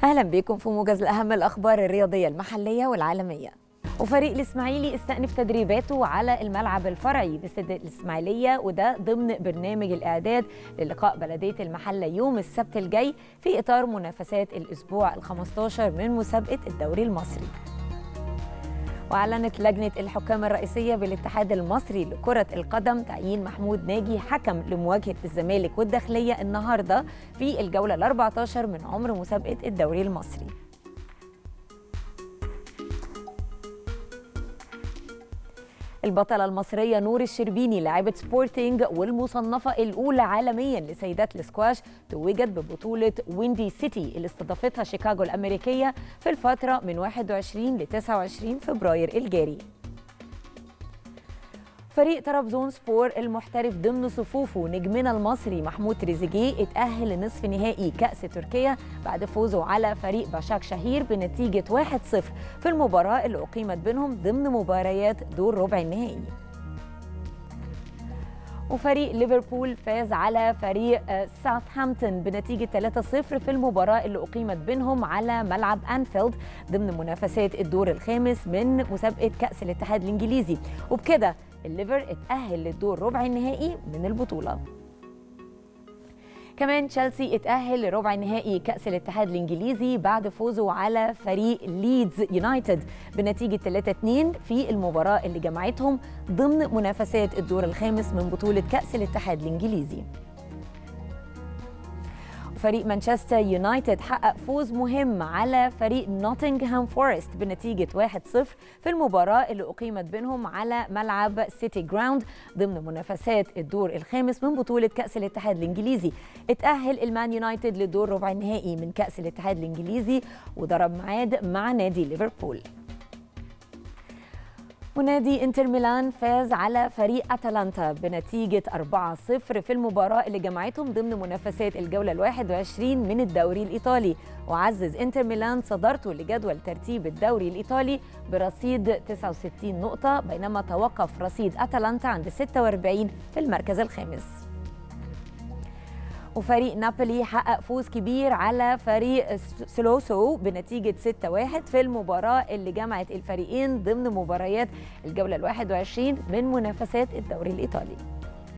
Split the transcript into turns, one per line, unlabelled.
أهلا بكم في موجز لأهم الأخبار الرياضية المحلية والعالمية. وفريق الإسماعيلي استأنف تدريباته على الملعب الفرعي باستاد الإسماعيلية، وده ضمن برنامج الإعداد للقاء بلدية المحلة يوم السبت الجاي في إطار منافسات الأسبوع ال15 من مسابقة الدوري المصري. وأعلنت لجنة الحكام الرئيسية بالاتحاد المصري لكرة القدم تعيين محمود ناجي حكم لمواجهة الزمالك والداخلية النهاردة في الجولة ال14 من عمر مسابقة الدوري المصري. البطلة المصرية نور الشربيني لاعبة سبورتينج والمصنفة الأولى عالميا لسيدات الاسكواش توجت ببطولة ويندي سيتي اللي استضافتها شيكاغو الأمريكية في الفترة من 21 ل 29 فبراير الجاري. فريق طرابزون سبور المحترف ضمن صفوفه نجمنا المصري محمود تريزيجيه اتأهل لنصف نهائي كأس تركيا بعد فوزه على فريق باشاك شهير بنتيجة 1-0 في المباراة اللي أقيمت بينهم ضمن مباريات دور ربع النهائي. وفريق ليفربول فاز على فريق ساوثهامبتون بنتيجة 3-0 في المباراة اللي أقيمت بينهم على ملعب أنفيلد ضمن منافسات الدور الخامس من مسابقة كأس الاتحاد الإنجليزي، وبكده الليفر اتأهل للدور ربع النهائي من البطولة. كمان تشيلسي اتأهل لربع نهائي كأس الاتحاد الإنجليزي بعد فوزه على فريق ليدز يونايتد بنتيجة 3-2 في المباراة اللي جمعتهم ضمن منافسات الدور الخامس من بطولة كأس الاتحاد الإنجليزي. فريق مانشستر يونايتد حقق فوز مهم على فريق نوتنغهام فورست بنتيجة 1-0 في المباراة اللي أقيمت بينهم على ملعب سيتي جراوند ضمن منافسات الدور الخامس من بطولة كأس الاتحاد الإنجليزي. اتأهل المان يونايتد لدور ربع النهائي من كأس الاتحاد الإنجليزي وضرب ميعاد مع نادي ليفربول. ونادي انتر ميلان فاز على فريق أتلانتا بنتيجة 4-0 في المباراة اللي جمعتهم ضمن منافسات الجولة ال21 من الدوري الإيطالي، وعزز انتر ميلان صدارته لجدول ترتيب الدوري الإيطالي برصيد 69 نقطة، بينما توقف رصيد أتلانتا عند 46 في المركز الخامس. وفريق نابولي حقق فوز كبير على فريق سولوسو بنتيجة 6-1 في المباراة اللي جمعت الفريقين ضمن مباريات الجولة ال21 من منافسات الدوري الإيطالي.